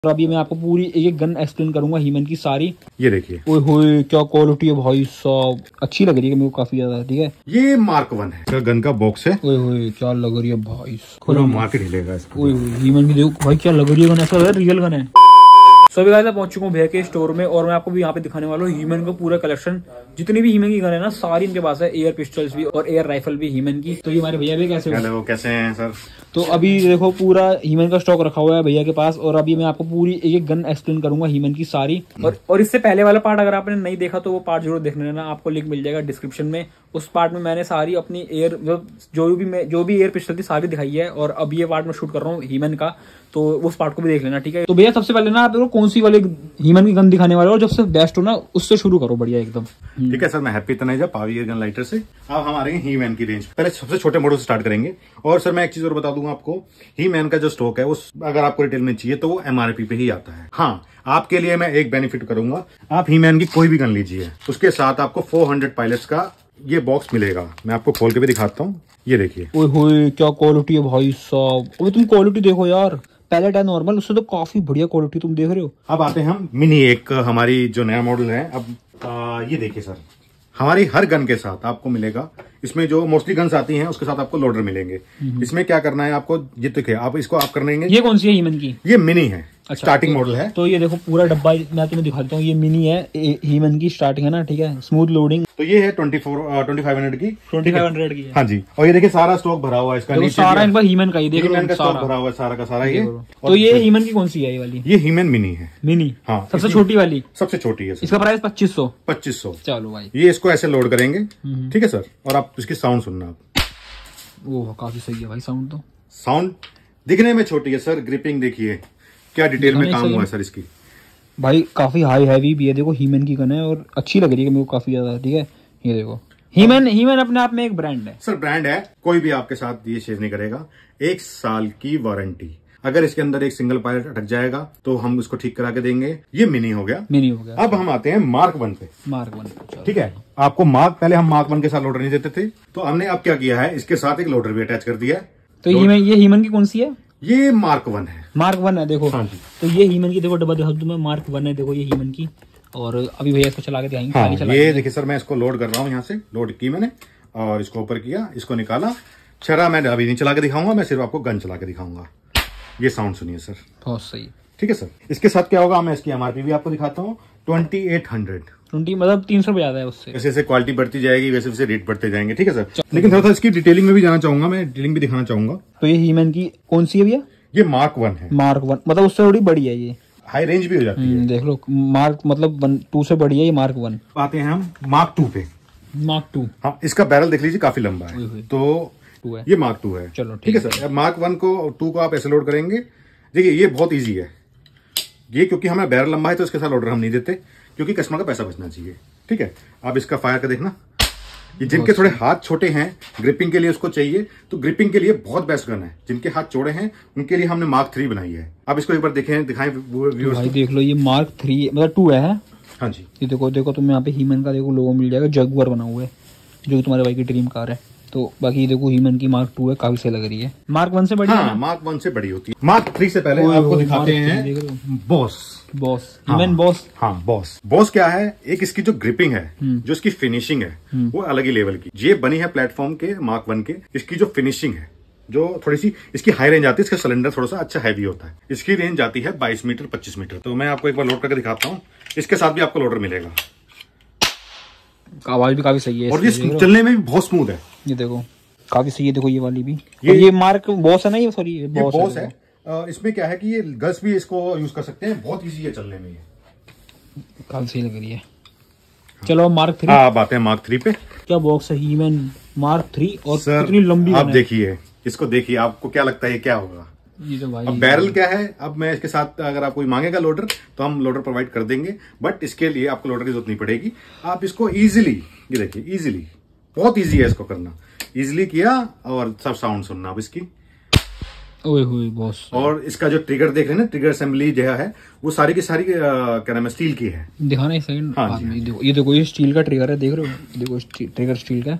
और अभी मैं आपको पूरी एक एक गन एक्सप्लेन करूंगा हीमन की सारी। ये देखिए, ओए होए क्या क्वालिटी है भाई साहब, अच्छी लग रही है मेरे को काफी ज्यादा। ठीक है, ये मार्क 1 है, गन का बॉक्स है। ओए होए क्या लग रही है भाई, पूरा मार्केट हिलेगा इसका। ओए होए हीमन की देखो भाई क्या लग रही है गन, ऐसा रियल गन है। सभी गाइस मैं पहुंच चुका हूँ भैया के स्टोर में और मैं आपको भी यहाँ पे दिखाने वाला हूँ हीमन का पूरा कलेक्शन। जितनी भी हीमन की गन है ना सारी इनके पास है, एयर पिस्टल्स भी और एयर राइफल भी हीमन की। तो ये हमारे भैया भी कैसे हेलो, कैसे हैं सर? तो अभी देखो पूरा हीमन का स्टॉक रखा हुआ है भैया के पास और अभी मैं आपको पूरी एक एक गन एक्सप्लेन करूंगा हीमन की सारी। और इससे पहले वाला पार्ट अगर आपने नहीं देखा तो वो पार्ट जरूर देखने लेना, आपको लिंक मिल जाएगा डिस्क्रिप्शन में। उस पार्ट में मैंने सारी अपनी एयर जो भी एयर पिस्टल थी सारी दिखाई है और अब ये पार्ट में शूट कर रहा हूँ हीमन का, तो उस पार्ट को भी देख लेना। ठीक है, तो भैया सबसे पहले ना आप कौन सी वाले हीमन की गन दिखाने वाले हो, जब से बेस्ट हो ना उससे शुरू करो बढ़िया एकदम। ठीक है सर, मैं Happy Taneja power gun lighter से। अब हम आ रहे हैं हीमैन की रेंज। पहले सबसे छोटे मॉडल से स्टार्ट करेंगे। और सर मैं एक चीज और बता दूंगा आपको, हीमैन का जो स्टॉक है वो अगर आपको रिटेल में चाहिए तो वो एमआरपी पे ही आता है। हाँ, आपके लिए मैं एक बेनिफिट करूंगा, आप हीमैन की कोई भी गन लीजिए, उसके साथ आपको 400 पायलट्स का ये बॉक्स मिलेगा। मैं आपको खोल के भी दिखाता हूँ, ये देखिए। ओए होए क्या क्वालिटी है भाई साहब, अबे तुम क्वालिटी देखो यार, पैलेट है नॉर्मल, उससे तो काफी बढ़िया क्वालिटी तुम देख रहे हो। अब आते हैं हम मिनी, एक हमारी जो नया मॉडल है। अब ये देखिए सर, हमारी हर गन के साथ आपको मिलेगा, इसमें जो मोस्टली गन्स आती हैं उसके साथ आपको लोडर मिलेंगे। इसमें क्या करना है आपको, ये देखिए आप इसको आप कर लेंगे। ये कौन सी है हीमन की? ये मिनी है, अच्छा, स्टार्टिंग मॉडल है। तो ये देखो पूरा डब्बा मैं तुम्हें दिखाता हूँ, ये मिनी है हीमन की, स्टार्टिंग है ना। ठीक है, स्मूथ लोडिंग। तो ये है 2500 की 2500 की है। हाँ जी, और ये देखिए सारा स्टॉक भरा हुआ है इसका, नीचे सारा इनका हीमन का ही देखो, हीमन का स्टॉक भरा हुआ है सारा का सारा। ये तो ये हीमन की कौन सी है? ये वाली ये हीमन मिनी है। मिनी, हाँ, सबसे छोटी वाली, सबसे छोटी है। इसका प्राइस 2500। चलो भाई, ये इसको ऐसे लोड करेंगे। ठीक है सर, और आप इसकी साउंड सुनना आप। ओह काफी सही है भाई साउंड, तो साउंड दिखने में छोटी है सर, ग्रिपिंग देखिए क्या डिटेल में काम हुआ है सर इसकी। भाई काफी हाई हैवी भी है, देखो हीमन की गन है और अच्छी लग रही है मेरे को काफी ज्यादा। ठीक है, ये देखो हीमन अपने आप में एक ब्रांड है सर, ब्रांड है, कोई भी आपके साथ ये शेयर नहीं करेगा। 1 साल की वारंटी, अगर इसके अंदर एक सिंगल पायलट अटक जाएगा तो हम उसको ठीक करा के देंगे। ये मिनी हो गया। अब हम आते हैं मार्क 1 पे। मार्क 1 ठीक है, आपको पहले हम मार्क 1 के साथ लोडर नहीं देते थे, तो हमने अब क्या किया है, इसके साथ एक लोडर भी अटैच कर दिया है। तो ये हीमन की कौन सी है? ये मार्क 1 है। मार्क 1 है, देखो। हाँ जी, तो ये हीमन की देखो डब्बा दिखा दूं मैं, मार्क 1 है, देखो ये हीमन की। और अभी भैया इसको चला के दिखाएंगे। हाँ, ये देखिए सर, मैं इसको लोड कर रहा हूँ, यहाँ से लोड की मैंने और इसको ऊपर किया, इसको निकाला। छरा मैं अभी नहीं चला के दिखाऊंगा, मैं सिर्फ आपको गन चला के दिखाऊंगा। ये साउंड सुनिए सर, बहुत सही। ठीक है सर, इसके साथ क्या होगा मैं इसकी एमआरपी भी आपको दिखाता हूँ। 2800 मतलब 300 ज्यादा है उससे। जैसे जैसे क्वालिटी बढ़ती जाएगी वैसे वैसे रेट बढ़ते जाएंगे। ठीक है सर, लेकिन थोड़ा सा इसकी डिटेलिंग में भी जाना चाहूंगा, मैं डिटेलिंग भी दिखाना चाहूंगा। तो ये हीमन की कौन सी है भैया? ये मार्क 1 है। मार्क 1 मतलब उससे थोड़ी बड़ी है, ये हाई रेंज भी हो जाती है। देख लो, मार्क मतलब 2 से बड़ी है ये मार्क 1। आते हैं हम मार्क 2 पे। मार्क 2, हाँ, इसका बैरल देख लीजिए काफी लंबा है, तो ये मार्क 2 है। चलो ठीक है सर, मार्क 1 को 2 को आप ऐसे लोड करेंगे। देखिए ये बहुत ईजी है, ये क्योंकि हमारा बैरल लंबा है तो इसके साथ ऑर्डर हम नहीं देते, क्योंकि कस्टमर का पैसा बचना चाहिए। ठीक है, आप इसका फायर का देखना, ये जिनके थोड़े हाथ छोटे हैं ग्रिपिंग के लिए उसको चाहिए, तो ग्रिपिंग के लिए बहुत बेस्ट गन है। जिनके हाथ चौड़े हैं उनके लिए हमने मार्क 3 बनाई है। आप इसको एक बार दिखाएं व्यूअर्स को। देख लो, ये मार्क 3 मतलब 2 है। हाँ जी, ये देखो तुम यहाँ पे हीमन का देखो लोगो मिल जाएगा, जगुआर बना हुआ है जो तुम्हारे भाई की ड्रीम कार है। तो बाकी देखो हीमन की मार्क 2 है, काफी सही लग रही है। मार्क 1 से बड़ी है। मार्क 1 से बड़ी होती है। मार्क 3 से पहले आपको दिखाते हैं बॉस। He-Man boss. हाँ, बॉस क्या है, एक इसकी जो ग्रिपिंग है, जो इसकी फिनिशिंग है वो अलग ही लेवल की। ये बनी है प्लेटफॉर्म के मार्क 1 के। इसकी जो फिनिशिंग है, जो थोड़ी सी इसकी हाई रेंज आती है, इसका सिलेंडर थोड़ा सा अच्छा हैवी होता है। इसकी रेंज आती है 22 मीटर 25 मीटर। तो मैं आपको एक बार लोड करके दिखाता हूँ, इसके साथ भी आपको लोडर मिलेगा। आवाज भी काफी सही है और ये चलने में भी बहुत स्मूथ है। ये देखो काफी सही है, देखो ये वाली भी। ये मार्क बॉस है ना, ये सॉरी बॉस है। इसमें क्या है कि ये गर्ल्स भी इसको यूज कर सकते हैं, बहुत इजी है चलने में, ये काफी सही लग रही है। चलो मार्क 3। हाँ, बात है मार्क 3 पे। क्या बॉक्स है हीमन मार्क 3 और सर, कितनी लंबी। आप देखिए इसको, देखिए आपको क्या लगता है ये क्या होगा। ये तो भाई अब बैरल क्या है, अब मैं इसके साथ अगर आप कोई मांगेगा लोडर तो हम लोडर प्रोवाइड कर देंगे, बट इसके लिए आपको लोडर की जरूरत नहीं पड़ेगी। आप इसको इजीली, ये देखिए इजीली, बहुत इजी है इसको करना। इजीली किया और सब साउंड सुनना अब इसकी। ओए होए बॉस। और इसका जो ट्रिगर देख रहे हैं ना, ट्रिगर असेंबली जो है वो सारी की सारी क्या नाम है, स्टील की है। दिखाना एक सेकंड। हाँ, ये देखो ये स्टील का ट्रिगर है, देख रहे हो, देखो ट्रिगर स्टील का है।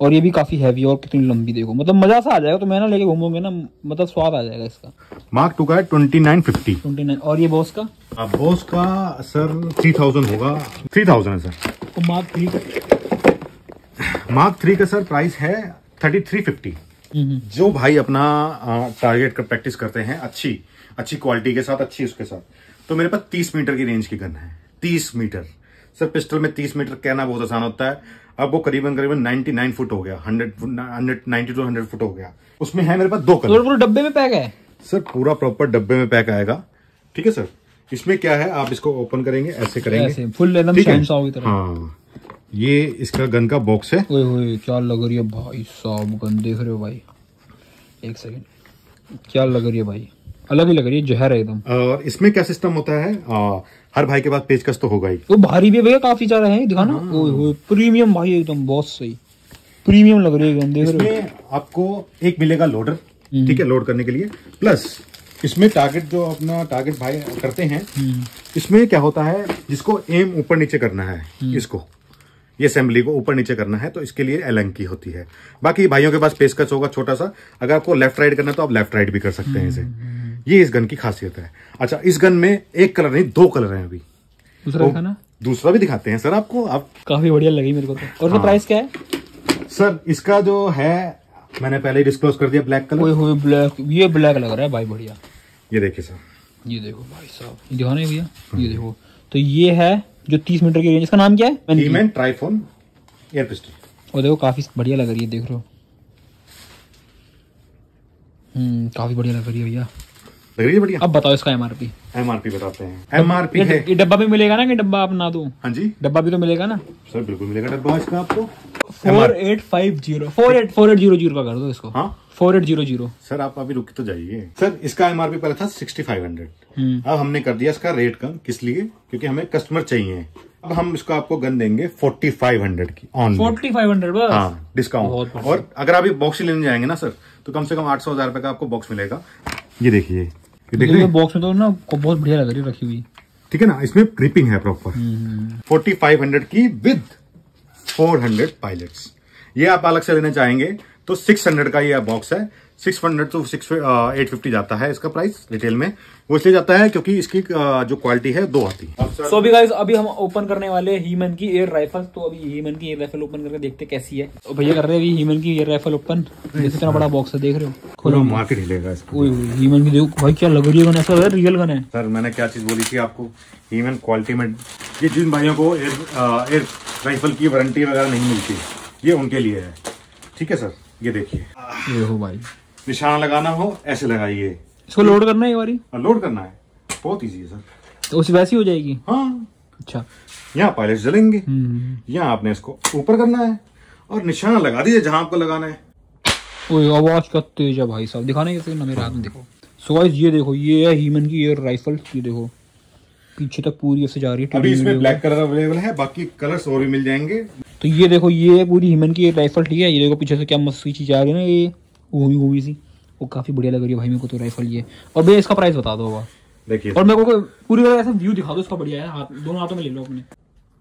और ये भी काफी हैवी और कितनी लंबी देखो, मतलब मजा सा आ जाएगा। तो मैं ना लेके घूमोगे ना, मतलब स्वाद आ जाएगा इसका। मार्क 2 का है 2950। 29। और ये बॉस का? बॉस का सर 3000 होगा। 3000 है सर। तो मार्क 3 का? मार्क 3 का सर प्राइस है 3350। जो भाई अपना टारगेट का प्रैक्टिस करते हैं अच्छी क्वालिटी के साथ, अच्छी उसके साथ, तो मेरे पास 30 मीटर की रेंज की गन है। 30 मीटर सर, पिस्टल में 30 मीटर कहना बहुत आसान होता है। अब वो करीबन 99 फुट हो गया, 90 to 100 फुट हो गया। उसमें है मेरे पास 2 कलर। पूरा डब्बे में पैक है सर, पूरा प्रॉपर डब्बे में पैक आएगा। ठीक है सर। इसमें क्या है, आप इसको ओपन करेंगे, ऐसे करेंगे, ऐसे फुल एकदम शहंशाह की तरह। हाँ, ये इसका गन का बॉक्स है। ओए होए, क्या लग रही है भाई साहब गन, देख रहे हो भाई? एक सेकंड, क्या लग रही है भाई, अलग ही लग रही है, जहर है एकदम। और इसमें क्या सिस्टम होता है, हर भाई के पास पेचकस तो होगा ही। वो भारी भी है भैया, काफी ज्यादा है, दिखाना। ओए होए, प्रीमियम भाई एकदम, बहुत सही प्रीमियम लग रही है एकदम, देख रहे हो? इसमें आपको एक मिलेगा लोडर, ठीक है, लोड करने के लिए। प्लस इसमें टारगेट, जो अपना टारगेट भाई करते हैं, इसमें क्या होता है, जिसको एम ऊपर नीचे करना है, इसको ये असेंबली को ऊपर नीचे करना है, तो इसके लिए एलन की होती है। बाकी भाइयों के पास पेचकस होगा छोटा सा। अगर आपको लेफ्ट राइट करना है तो आप लेफ्ट राइट भी कर सकते हैं इसे। ये इस गन की खासियत है। अच्छा, इस गन में एक कलर नहीं, 2 कलर हैं अभी। दूसरा दिखा ना? दूसरा भी दिखाते हैं सर आपको। आप काफी बढ़िया लगी मेरे को तो। और इसका प्राइस क्या है सर? इसका जो है मैंने पहले ही डिस्क्लोज कर दिया, ब्लैक कलर। ओए होए, ब्लैक, ये ब्लैक लग रहा है भाई, बढ़िया। ये देखिए सर, ये देखो भाई साहब, दिखाना है भैया, ये देखो। तो ये है जो 30 मीटर की रेंज, इसका नाम क्या है? He-Man Triphone air pistol. और देखो काफी बढ़िया लग रही है, देख रहे हो? काफी बढ़िया लग रही है भैया, लग रही है बढ़िया। अब बताओ इसका एमआरपी। एमआरपी बताते हैं। एमआरपी है, ये डब्बा भी मिलेगा ना, कि डब्बा आप ना दूं? हाँ जी, डब्बा भी तो मिलेगा ना सर? बिल्कुल मिलेगा डब्बा इसका आपको। 4850 का कर दो इसको। हाँ, 4800। सर आप अभी रुक तो जाइए सर। इसका एमआरपी पहले था 6500। अब हमने कर दिया इसका रेट कम, किस लिए? क्योंकि हमें कस्टमर चाहिए। अब हम इसको आपको गन देंगे 4500 की ऑन। 4500 बस? हाँ, डिस्काउंट। और अगर आप ये बॉक्स लेने जाएंगे ना सर, तो कम से कम 800-1000 रुपए का आपको बॉक्स मिलेगा। ये देखिए, ये देख रहे हैं बॉक्स में तो ना बहुत बढ़िया लग रही है रखी हुई, ठीक है ना? इसमें ग्रिपिंग है प्रॉपर। 4500 की विद 400 पायलट्स। ये आप अलग से लेना चाहेंगे तो 600 का ये बॉक्स है। 600 to 850 जाता है इसका प्राइस रिटेल में। वो इसलिए जाता है क्योंकि इसकी जो क्वालिटी है 2 आती है। सो अभी गाइस, अभी हम ओपन करने वाले हीमन की एयर राइफल। तो अभी हीमन की एयर राइफल ओपन करके देखते कैसी है। तो भैया कर रहे हैं अभी हीमन की एयर राइफल ओपन। इतना बड़ा बॉक्स है, देख रहे हो? खोलो, मार्केट हिलेगा इसका। हीमन की देखो भाई, क्या लग रही है गन, ऐसा रियल गन है। सर मैंने क्या चीज बोली थी आपको, हीमन क्वालिटी में। ये जिन भाइयों को एयर राइफल की वारंटी वगैरह नहीं मिलती, ये उनके लिए है। ठीक है सर, ये देखिए, ये हो भाई, निशाना लगाना हो ऐसे लगाइए। इसको लोड करना है एक बारी? लोड करना है, बहुत इजी है सर। तो उसी वैसी हो जाएगी? हाँ। अच्छा, यहाँ पायलट जलेंगे, यहाँ आपने इसको ऊपर करना है और निशाना लगा दीजिए जहां आपको लगाना है। ओए आवाज क्या तेज है भाई साहब, दिखाने कैसे ना मेरे हाथ में देखो। सो गाइस ये देखो, ये है हीमन की एयर राइफल। ये देखो पीछे तक पूरी ऐसे जा रही है। अभी इसमें ब्लैक कलर अवेलेबल है, बाकी कलर्स और भी मिल जाएंगे। तो ये देखो, ये पूरी हीमन की एयर राइफल, ठीक है? ये देखो पीछे से क्या मस्त चीज आ रही है ना, ये घूमी सी, वो काफी बढ़िया लग रही है भाई मेरे को तो राइफल ये। और भैया इसका प्राइस बता दो देखिए, और मेरे को पूरी तरह ऐसा व्यू दिखा दो इसका, बढ़िया है। हाथ दोनों हाथों में ले लो अपने,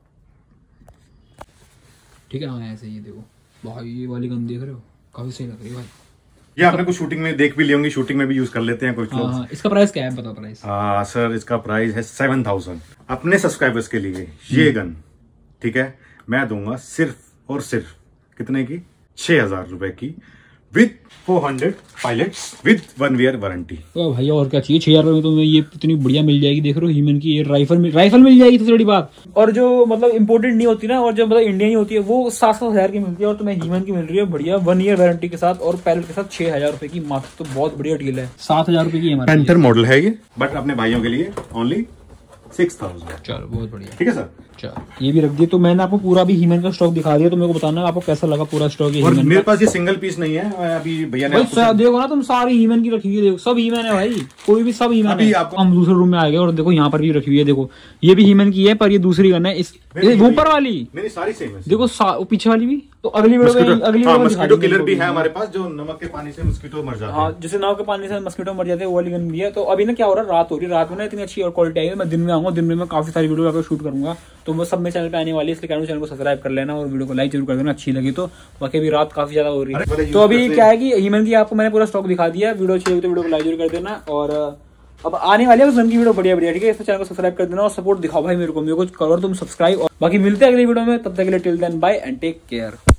ठीक है? हाँ ऐसे, ये देखो भाई, ये वाली गन देख रहे हो, काफी सही लग रही है भाई। ये आपने कुछ शूटिंग में देख भी ली होंगी, शूटिंग में भी यूज कर लेते हैं कुछ लोग। हाँ, इसका प्राइस क्या है, बताओ प्राइस। सर इसका प्राइस है 7000 अपने सब्सक्राइबर्स के लिए। ये गन, ठीक है, मैं दूंगा सिर्फ और सिर्फ कितने की? 6000 रुपए की, with 400 pellets, with 1 year warranty. तो भैया और क्या चाहिए? 6000 में तो ये इतनी बढ़िया मिल जाएगी, देख रहे हो? हीमन की ये राइफल मिल जाएगी, सबसे बड़ी बात। और जो मतलब इम्पोर्टेंट नहीं होती ना, और जो मतलब इंडियन ही होती है, वो 700,000 की मिलती है। और तुम्हें हीमन की मिल रही है बढ़िया 1 ईयर वारंटी के साथ, और पैलेट के साथ 6000 रुपए की मात्र। तो बहुत बढ़िया डील है। 7000 रुपए की पेंटर मॉडल है ये, बट अपने भाइयों के लिए ओनली 6000। चलो बहुत बढ़िया, ठीक है सर। चलो ये भी रख दिए। तो मैंने आपको पूरा भी हीमन का स्टॉक दिखा दिया, तो मेरे को बताना आपको कैसा लगा पूरा स्टॉक। और मेरे पास ये सिंगल पीस नहीं है, अभी भैया ने देखो ना, तुम सारी हीमन की रखी हुई है, देखो सब हीमन है भाई, कोई भी सब हीमन है। हम दूसरे रूम में आ गए और देखो यहाँ पर भी रखी हुई है, देखो ये भी हीमन की है, पर ये दूसरी गन है। इस ऊपर वाली मेरी सारी सेम है, देखो पीछे वाली भी। तो अगली वीडियो मस्कीटो किलर भी है हमारे पास, जो नमक के पानी से मस्कीटो मर जाते हैं। जैसे नमक के पानी से मस्कीटो मर जाते हैं, वो वाली गन भी है। तो अभी ना क्या हो रहा है, रात हो रही है, रात में ना इतनी अच्छी और क्वालिटी आई है। मैं दिन में आऊंगा दिन में, मैं काफी सारी वीडियो आपको शूट करूंगा, तो वो सब मेरे चैनल पे आने वाली है, इसलिए कहूँ चैनल को सब्सक्राइब कर लेना और वीडियो को लाइक जरूर कर देना अच्छी लगी तो। बाकी अभी रात काफी ज्यादा हो रही है, तो अभी क्या है कि हीमन की आपको मैंने पूरा स्टॉक दिखा दिया। वीडियो अच्छी लगी तो वीडियो को लाइक जरूर कर देना, और अब आने वाली है की वीडियो बढ़िया बढ़िया, ठीक है। इस चैनल को सब्सक्राइब कर देना और सपोर्ट दिखाओ भाई मेरे को कुछ करो तुम सब्सक्राइब। और बाकी मिलते हैं अगली वीडियो में, तब तक के लिए till then bye and take care.